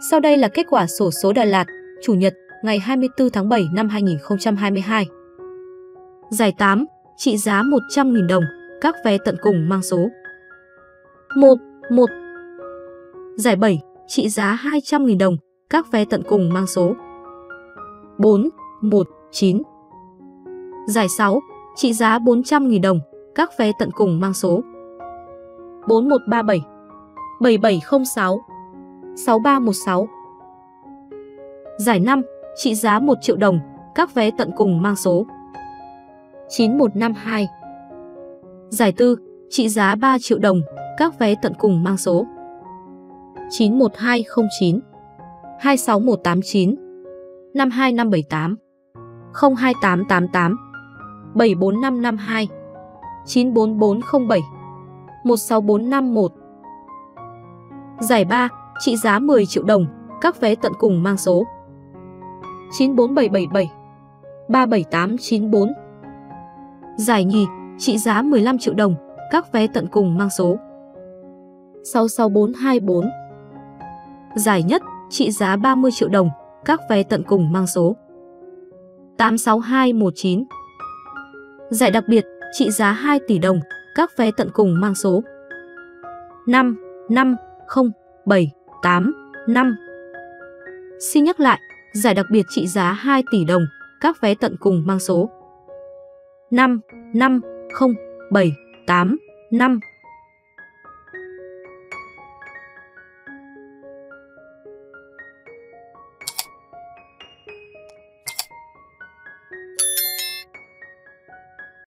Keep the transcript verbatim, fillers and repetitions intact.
Sau đây là kết quả xổ số Đà Lạt, Chủ nhật, ngày hai mươi tư tháng bảy năm hai nghìn không trăm hai mươi hai. Giải tám, trị giá một trăm nghìn đồng, các vé tận cùng mang số một, một. Giải bảy, trị giá hai trăm nghìn đồng, các vé tận cùng mang số bốn, một, chín. Giải sáu, trị giá bốn trăm nghìn đồng, các vé tận cùng mang số bốn một ba bảy, bảy bảy không sáu, sáu ba một sáu. Giải năm, trị giá một triệu đồng, các vé tận cùng mang số chín một năm hai. Giải tư, trị giá ba triệu đồng, các vé tận cùng mang số chín một hai không chín, hai sáu một tám chín, năm hai năm bảy tám, không hai tám tám tám, bảy bốn năm năm hai, chín bốn bốn không bảy, một sáu bốn năm một. Giải ba, trị giá mười triệu đồng, các vé tận cùng mang số chín bốn bảy bảy bảy, ba bảy tám chín bốn. Giải nhì, trị giá mười lăm triệu đồng, các vé tận cùng mang số sáu sáu bốn hai bốn. Giải nhất, trị giá ba mươi triệu đồng, các vé tận cùng mang số tám sáu hai một chín. Giải đặc biệt, trị giá hai tỷ đồng, các vé tận cùng mang số năm năm không bảy tám năm. Xin nhắc lại, giải đặc biệt trị giá hai tỷ đồng, các vé tận cùng mang số năm năm không bảy tám năm.